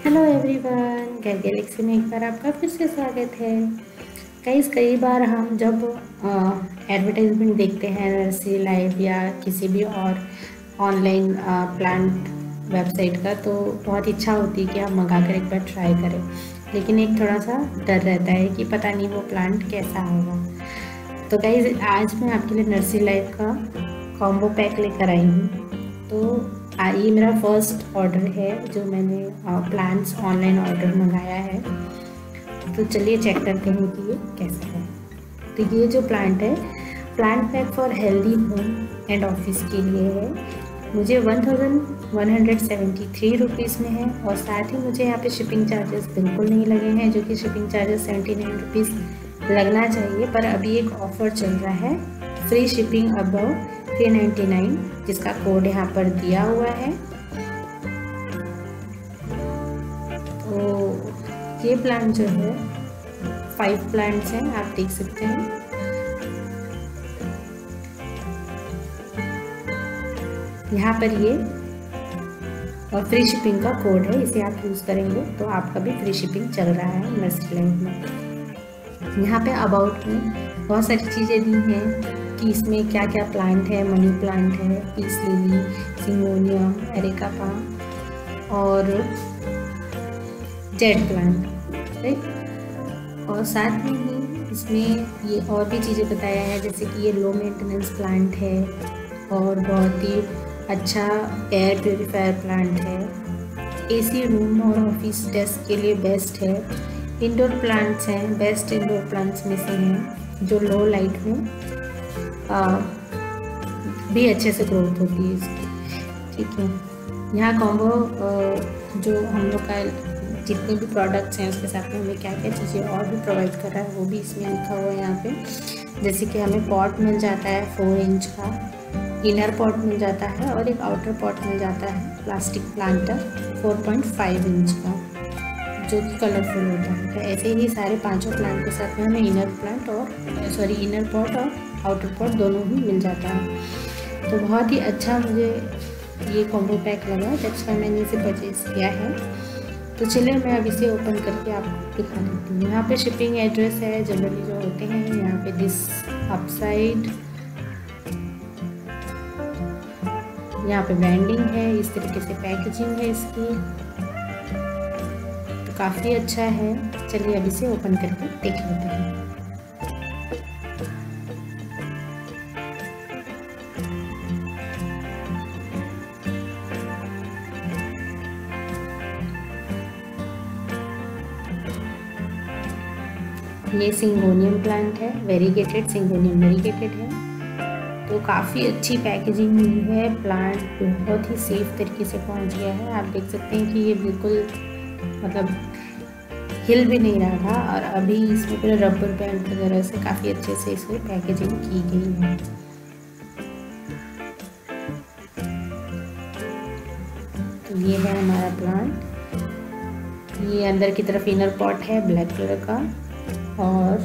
Hello everyone, घर Galaxy में एक बार आपका फिर से स्वागत है। कई बार हम जब एडवर्टाइजमेंट देखते हैं नर्सरी लाइव या किसी भी और ऑनलाइन प्लांट वेबसाइट का, तो बहुत इच्छा होती है कि हम मंगा कर एक बार ट्राई करें, लेकिन एक थोड़ा सा डर रहता है कि पता नहीं वो प्लांट कैसा होगा। तो गाइस, आज मैं आपके लिए नर्सरी लाइव का कॉम्बो पैक लेकर आई हूँ। तो ये मेरा फर्स्ट ऑर्डर है जो मैंने प्लांट्स ऑनलाइन ऑर्डर मंगाया है। तो चलिए चेक करते हैं कि ये कैसा है। तो ये जो प्लांट है, plant pack for healthy home and office के लिए है। मुझे 1173 रुपीज़ में है और साथ ही मुझे यहाँ पे शिपिंग चार्जेस बिल्कुल नहीं लगे हैं, जो कि शिपिंग चार्जेस 79 रुपीज़ लगना चाहिए। पर अभी एक ऑफ़र चल रहा है, फ्री शिपिंग अबव 399, जिसका कोड यहाँ पर दिया हुआ है। तो ये प्लांट जो है 5 प्लांट्स हैं, आप देख सकते हैं। यहाँ पर ये और फ्री शिपिंग का कोड है, इसे आप यूज़ करेंगे तो आपका भी फ्री शिपिंग चल रहा है नर्सरी लाइव में। यहाँ पे अबाउट में बहुत सारी चीज़ें दी हैं कि इसमें क्या क्या प्लांट है। मनी प्लांट है, peace lily, syngonium, areca palm और जेड प्लांट, राइट। और साथ में ही इसमें ये और भी चीज़ें बताया है, जैसे कि ये लो मेंटेनेंस प्लांट है और बहुत ही अच्छा एयर प्योरीफायर प्लांट है। एसी रूम और ऑफिस डेस्क के लिए बेस्ट है। इंडोर प्लांट्स हैं, बेस्ट इंडोर प्लांट्स में से हैं, जो लो लाइट में भी अच्छे से ग्रोथ होती है इसकी, ठीक है। यहाँ कॉम्बो जो हम लोग का जितने भी प्रोडक्ट्स हैं उसके साथ में हमें क्या क्या चीज़ें और भी प्रोवाइड कर रहा है वो भी इसमें लिखा हुआ है यहाँ पे। जैसे कि हमें पॉट मिल जाता है 4 इंच का, इनर पॉट मिल जाता है और एक आउटर पॉट मिल जाता है प्लास्टिक प्लांटर 4.5 इंच का, जो कि कलरफुल होता है। तो ऐसे ही सारे पांचों प्लांट के साथ में हमें इनर पॉट और आउटर पॉट दोनों ही मिल जाता है। तो बहुत ही अच्छा मुझे ये कॉम्बो पैक लगा, दैट्स व्हाई मैंने इसे परचेज़ किया है। तो चलिए मैं अब इसे ओपन करके आपको दिखा देती हूँ। यहाँ पे शिपिंग एड्रेस है, जनरली जो होते हैं यहाँ पे दिस अपसाइड, यहाँ पे ब्रांडिंग है, इस तरीके से पैकेजिंग है इसकी, तो काफ़ी अच्छा है। चलिए अब इसे ओपन करके देख लेते हैं। ये सिंगोनियम प्लांट है, वेरीगेटेड सिंगोनियम वेरीगेटेड है। तो काफ़ी अच्छी पैकेजिंग हुई है, प्लांट बहुत ही सेफ तरीके से पहुंच गया है। आप देख सकते हैं कि ये बिल्कुल मतलब हिल भी नहीं रहा था और अभी इसमें पूरे रबर बैंड वगैरह से काफ़ी अच्छे से इसमें पैकेजिंग की गई है। तो ये है हमारा प्लांट। ये अंदर की तरफ इनर पॉट है ब्लैक कलर का और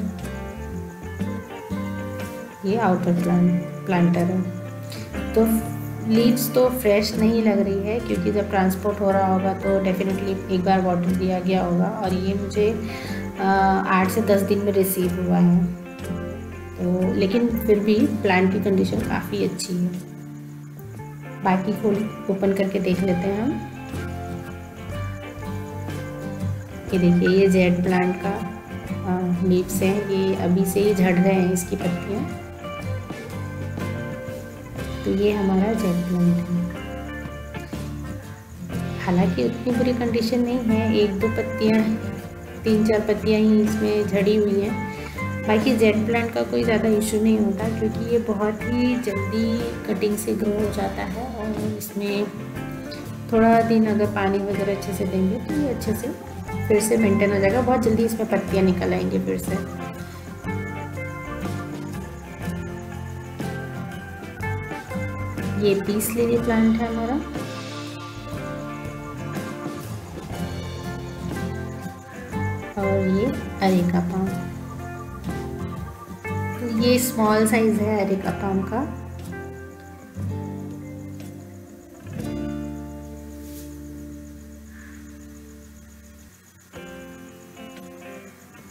ये आउटर प्लांटर है। तो लीव्स तो फ्रेश नहीं लग रही है, क्योंकि जब ट्रांसपोर्ट हो रहा होगा तो डेफिनेटली एक बार वाटर दिया गया होगा और ये मुझे 8 से 10 दिन में रिसीव हुआ है। तो लेकिन फिर भी प्लांट की कंडीशन काफ़ी अच्छी है। बाकी को ओपन करके देख लेते हैं हम। ये देखिए, ये जेड प्लांट का लीव्स हैं, ये अभी से ही झड़ रहे हैं इसकी पत्तियाँ। तो ये हमारा जेड प्लांट है। हालांकि उतनी बुरी कंडीशन नहीं है, 1-2 पत्तियाँ, 3-4 पत्तियाँ ही इसमें झड़ी हुई हैं। बाकी जेड प्लांट का कोई ज़्यादा इशू नहीं होता, क्योंकि ये बहुत ही जल्दी कटिंग से ग्रो हो जाता है और इसमें थोड़ा दिन अगर पानी वगैरह अच्छे से देंगे तो ये अच्छे से फिर से मेंटेन हो जाएगा। बहुत जल्दी इसमें पत्तियाँ निकल आएंगी फिर से। ये पीस लिली प्लांट है हमारा। और ये एरिका पाम। तो ये स्मॉल साइज है एरिका पाम का।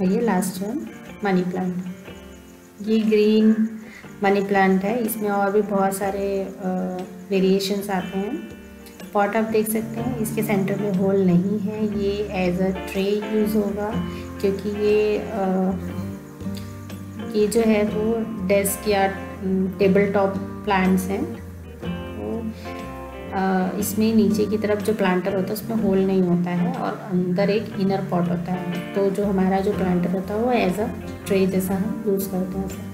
और ये लास्ट है मनी प्लांट। ये ग्रीन मनी प्लांट है, इसमें और भी बहुत सारे वेरिएशंस आते हैं। पॉट आप देख सकते हैं, इसके सेंटर में होल नहीं है, ये एज अ ट्रे यूज़ होगा क्योंकि ये जो है वो डेस्क या टेबल टॉप प्लांट्स हैं। तो इसमें नीचे की तरफ जो प्लांटर होता है उसमें होल नहीं होता है और अंदर एक इनर पॉट होता है। तो जो हमारा जो प्लांटर होता है वो एज अ ट्रे जैसा हम यूज़ करते हैं।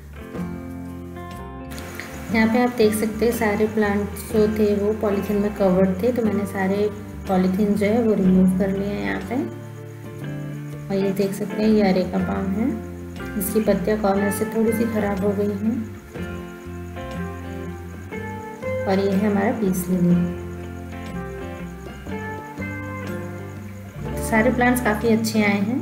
यहाँ पे आप देख सकते हैं सारे प्लांट्स जो थे वो पॉलीथीन में कवर्ड थे, तो मैंने सारे पॉलीथीन जो है वो रिमूव कर लिए हैं यहाँ पे। और ये देख सकते हैं ये अरेका पाम है, इसकी पत्तियाँ कॉर्नर से थोड़ी सी ख़राब हो गई हैं। और ये है हमारा पीस लिली। सारे प्लांट्स काफ़ी अच्छे आए हैं।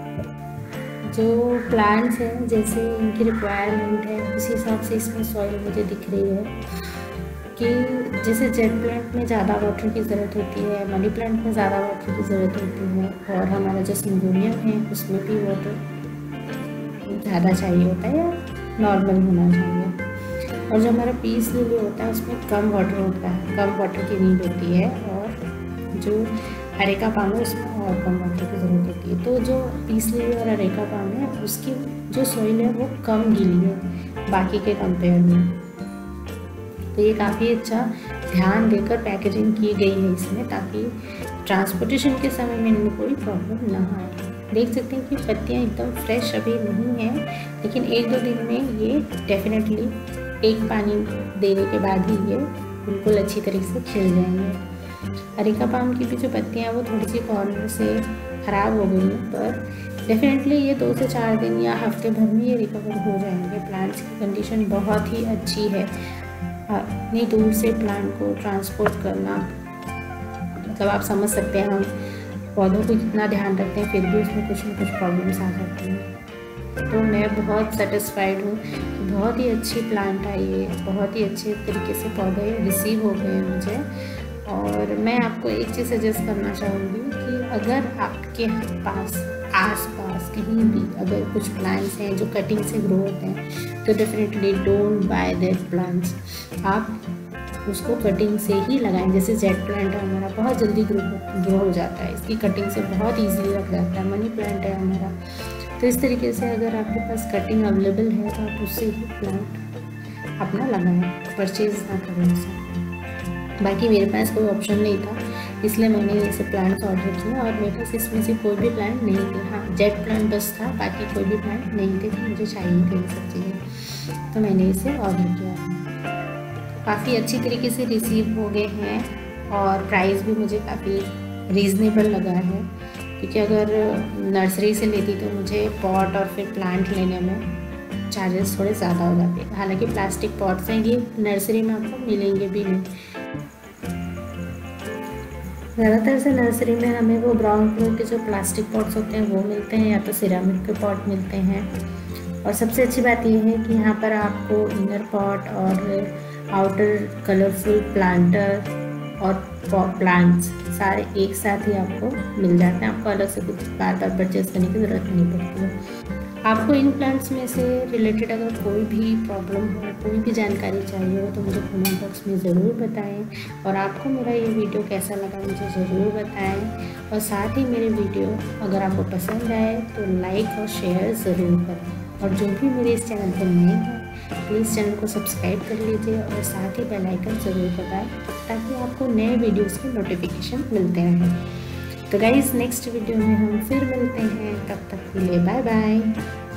जो प्लांट्स हैं जैसे इनकी रिक्वायरमेंट है उसी हिसाब से इसमें सॉइल मुझे दिख रही है कि जैसे जेट प्लांट में ज़्यादा वाटर की ज़रूरत होती है, मनी प्लांट में ज़्यादा वाटर की ज़रूरत होती है, और हमारा जो सिंगोनियम है उसमें भी वाटर ज़्यादा चाहिए होता है या नॉर्मल होना चाहिए। और जो हमारा पीस लिली होता है उसमें कम वाटर होता है, कम वाटर की नीड होती है, और जो अरेका पाम है उसमें और कम वाटर की ज़रूरत होती है। तो जो पीस लिली और अरेका पाम है उसकी जो सॉइल है वो कम गीली है बाकी के कंपेयर में। तो ये काफ़ी अच्छा ध्यान देकर पैकेजिंग की गई है इसमें, ताकि ट्रांसपोर्टेशन के समय में इनमें कोई प्रॉब्लम ना आए। देख सकते हैं कि पत्तियाँ एकदम फ्रेश अभी नहीं हैं, लेकिन 1-2 दिन में ये डेफिनेटली एक पानी देने के बाद ही ये बिल्कुल अच्छी तरीके से खिल जाएंगे। अरेका पाम की भी जो पत्तियाँ हैं वो थोड़ी सी कॉर्नर से ख़राब हो गई हैं, पर डेफिनेटली ये 2 से 4 दिन या हफ्ते भर में ये रिकवर हो जाएंगे। प्लांट्स की कंडीशन बहुत ही अच्छी है। इतनी दूर से प्लांट को ट्रांसपोर्ट करना, मतलब आप समझ सकते हैं हम पौधों को कितना ध्यान रखते हैं, फिर भी उसमें कुछ न कुछ प्रॉब्लम्स आ जाती हैं। तो मैं बहुत सेटिस्फाइड हूँ, बहुत ही अच्छी प्लांट आई है, बहुत ही अच्छे तरीके से पौधे रिसीव हो गए हैं मुझे। और मैं आपको एक चीज़ सजेस्ट करना चाहूँगी कि अगर आपके पास आस-पास कहीं भी अगर कुछ प्लांट्स हैं जो कटिंग से ग्रो होते हैं तो definitely don't buy that plants. आप उसको कटिंग से ही लगाएं। जैसे जेट प्लांट है हमारा, बहुत जल्दी ग्रो हो जाता है, इसकी कटिंग से बहुत ईजीली लग जाता है। मनी प्लांट है हमारा, तो इस तरीके से अगर आपके पास कटिंग अवेलेबल है तो आप उससे ही प्लांट अपना लगाएं, परचेज ना करें उसे। बाकी मेरे पास कोई ऑप्शन नहीं था, इसलिए मैंने ये सब प्लांट्स ऑर्डर किए, और मेरे पास इसमें से कोई भी प्लांट नहीं थे। हाँ, जेट प्लांट बस था, बाकी कोई भी प्लांट नहीं थे, तो मुझे चाहिए थे ये सब चीज़ें, तो मैंने इसे ऑर्डर किया। काफ़ी अच्छी तरीके से रिसीव हो गए हैं और प्राइस भी मुझे काफ़ी रीज़नेबल लगा है, क्योंकि अगर नर्सरी से लेती तो मुझे पॉट और फिर प्लांट लेने में चार्जेस थोड़े ज़्यादा हो जाते हैं। हालांकि प्लास्टिक पॉट्स हैं, ये नर्सरी में आपको मिलेंगे भी नहीं। ज़्यादातर से नर्सरी में हमें वो ब्राउन कलर के जो प्लास्टिक पॉट्स होते हैं वो मिलते हैं, या तो सिरामिक के पॉट मिलते हैं। और सबसे अच्छी बात यह है कि यहाँ पर आपको इनर पॉट और आउटर कलरफुल प्लांटर और प्लांट्स सारे एक साथ ही आपको मिल जाते हैं। आपको अलग से कुछ बार बार परचेज करने की ज़रूरत नहीं पड़ती है। आपको इन प्लांट्स में से रिलेटेड अगर कोई भी प्रॉब्लम हो, कोई भी जानकारी चाहिए हो तो मुझे कमेंट बॉक्स में ज़रूर बताएं। और आपको मेरा ये वीडियो कैसा लगा मुझे ज़रूर बताएं। और साथ ही मेरे वीडियो अगर आपको पसंद आए तो लाइक और शेयर ज़रूर करें। और जो भी मेरे इस चैनल पर नए हैं प्लीज़ चैनल को सब्सक्राइब कर लीजिए और साथ ही बेल आइकन ज़रूर दबाएं, ताकि आपको नए वीडियोज़ के नोटिफिकेशन मिलते रहें। तो गाइज़ नेक्स्ट वीडियो में हम फिर मिलते हैं, तब तक के लिए बाय बाय।